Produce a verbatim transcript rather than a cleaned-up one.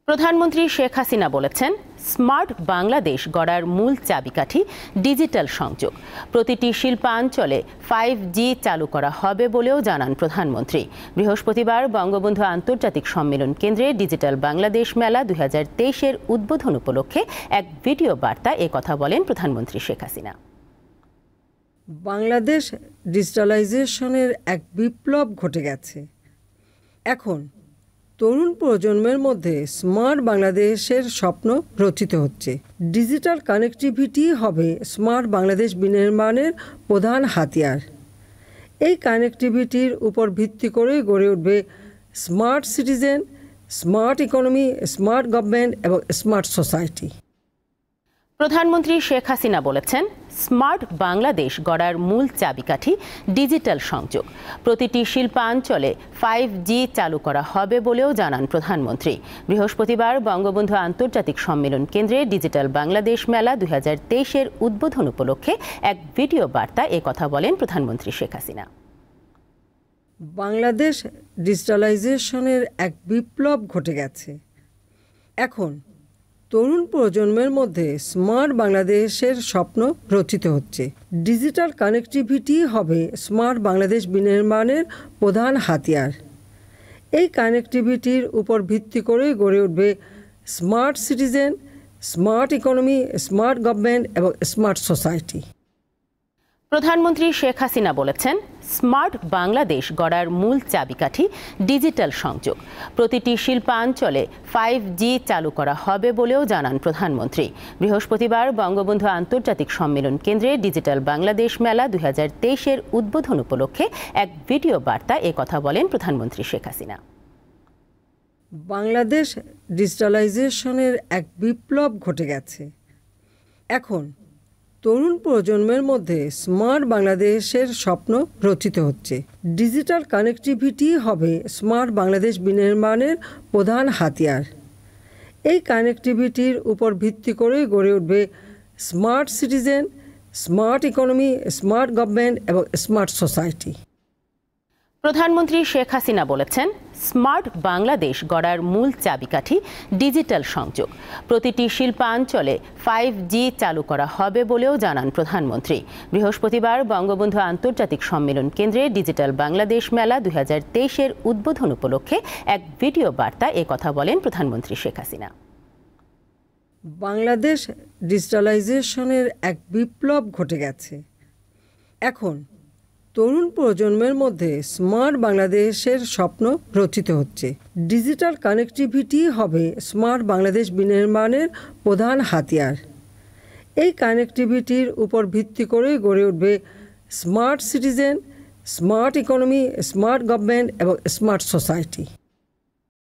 প্রধানমন্ত্রী শেখ হাসিনা বলেছেন, স্মার্ট বাংলাদেশ গড়ার মূল চাবিকাঠি ডিজিটাল সংযোগ। প্রতিটি শিল্পাঞ্চলে ফাইভ জি চালু করা হবে বলেও জানান প্রধানমন্ত্রী। বৃহস্পতিবার বঙ্গবন্ধু আন্তর্জাতিক সম্মেলন কেন্দ্রে ডিজিটাল বাংলাদেশ মেলা দুই হাজার তেইশের উদ্বোধন উপলক্ষে এক ভিডিও বার্তা এ কথা বলেন প্রধানমন্ত্রী শেখ হাসিনা। বাংলাদেশ ডিজিটালাইজেশনের এক বিপ্লব ঘটে গেছে। এখন তরুণ প্রজন্মের মধ্যে স্মার্ট বাংলাদেশের স্বপ্ন রচিত হচ্ছে। ডিজিটাল কানেক্টিভিটি হবে স্মার্ট বাংলাদেশ বিনির্মাণের প্রধান হাতিয়ার। এই কানেক্টিভিটির উপর ভিত্তি করে গড়ে উঠবে smart citizen, smart economy, smart government এবং স্মার্ট সোসাইটি। প্রধানমন্ত্রী শেখ হাসিনা বলেছেন, স্মার্ট বাংলাদেশ গড়ার মূল চাবিকাঠি ডিজিটাল সংযোগ। প্রতিটি শিল্পাঞ্চলে ফাইভ জি চালু করা হবে বলেও জানান প্রধানমন্ত্রী। বৃহস্পতিবার বঙ্গবন্ধু আন্তর্জাতিক সম্মেলন কেন্দ্রে ডিজিটাল বাংলাদেশ মেলা দুই হাজার তেইশের উদ্বোধন উপলক্ষে এক ভিডিও বার্তা এ কথা বলেন প্রধানমন্ত্রী শেখ হাসিনা। বাংলাদেশ ডিজিটালাইজেশনের এক বিপ্লব ঘটে গেছে। এখন তরুণ প্রজন্মের মধ্যে স্মার্ট বাংলাদেশের স্বপ্ন রচিত হচ্ছে। ডিজিটাল কানেক্টিভিটি হবে স্মার্ট বাংলাদেশ বিনির্মাণের প্রধান হাতিয়ার। এই কানেক্টিভিটির উপর ভিত্তি করে গড়ে উঠবে smart citizen, smart economy, smart government এবং স্মার্ট সোসাইটি। প্রধানমন্ত্রী শেখ হাসিনা বলেছেন, স্মার্ট বাংলাদেশ গড়ার মূল চাবিকাঠি ডিজিটাল সংযোগ। প্রতিটি শিল্পাঞ্চলে ফাইভ জি চালু করা হবে বলেও জানান প্রধানমন্ত্রী। বৃহস্পতিবার বঙ্গবন্ধু আন্তর্জাতিক সম্মেলন কেন্দ্রে ডিজিটাল বাংলাদেশ মেলা দুই হাজার তেইশের উদ্বোধন উপলক্ষে এক ভিডিও বার্তা এ কথা বলেন প্রধানমন্ত্রী শেখ হাসিনা। বাংলাদেশ ডিজিটালাইজেশনের এক বিপ্লব ঘটে গেছে। এখন তরুণ প্রজন্মের মধ্যে স্মার্ট বাংলাদেশের স্বপ্ন রচিত হচ্ছে। ডিজিটাল কানেক্টিভিটি হবে স্মার্ট বাংলাদেশ বিনির্মাণের প্রধান হাতিয়ার। এই কানেক্টিভিটির উপর ভিত্তি করে গড়ে উঠবে smart citizen, smart economy, smart government এবং স্মার্ট সোসাইটি। প্রধানমন্ত্রী শেখ হাসিনা বলেছেন, স্মার্ট বাংলাদেশ গড়ার মূল চাবিকাঠি ডিজিটাল সংযোগ। প্রতিটি শিল্পাঞ্চলে ফাইভ জি চালু করা হবে বলেও জানান প্রধানমন্ত্রী। বৃহস্পতিবার বঙ্গবন্ধু আন্তর্জাতিক সম্মেলন কেন্দ্রে ডিজিটাল বাংলাদেশ মেলা দুই হাজার তেইশের উদ্বোধন উপলক্ষে এক ভিডিও বার্তা এ কথা বলেন প্রধানমন্ত্রী শেখ হাসিনা। বাংলাদেশ ডিজিটালাইজেশনের এক বিপ্লব ঘটে গেছে। এখন তরুণ প্রজন্মের মধ্যে স্মার্ট বাংলাদেশের স্বপ্ন রচিত হচ্ছে। ডিজিটাল কানেক্টিভিটি হবে স্মার্ট বাংলাদেশ বিনির্মাণের প্রধান হাতিয়ার। এই কানেক্টিভিটির উপর ভিত্তি করে গড়ে উঠবে smart citizen, smart economy, smart government এবং স্মার্ট সোসাইটি।